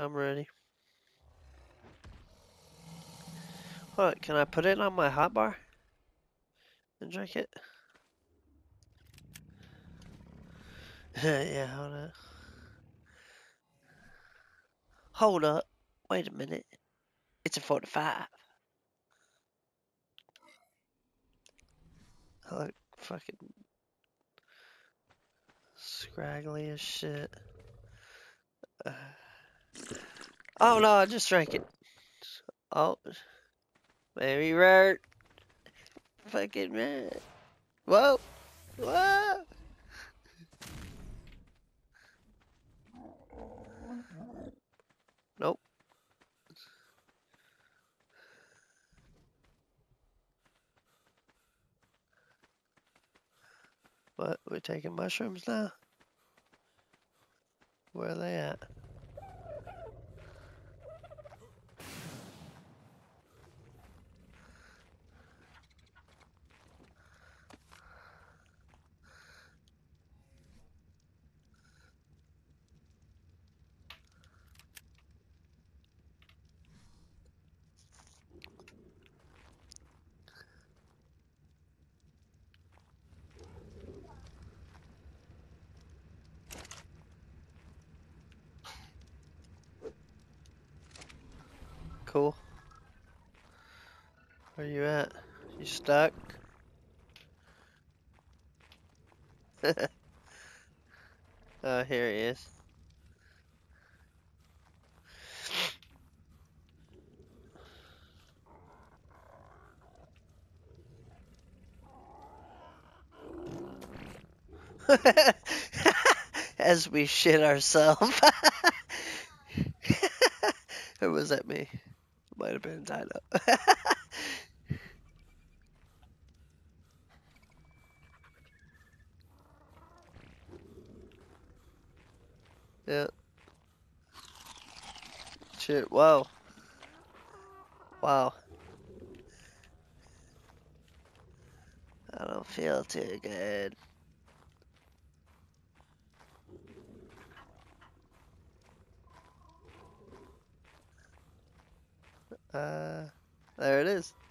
I'm ready. What, can I put it on my hotbar and drink it? Yeah, hold up. Hold up. Wait a minute. It's a 45. I look fucking scraggly as shit. Oh no, I just drank it. Oh, maybe right. Fucking man. Whoa. Whoa. Nope. What? We're taking mushrooms now? Where are they at? Cool. Where you at? You stuck? Oh, here he is. As we shit ourselves. Or was that me? Might have been tied up. Yeah. Shit. Whoa. Wow. I don't feel too good. There it is.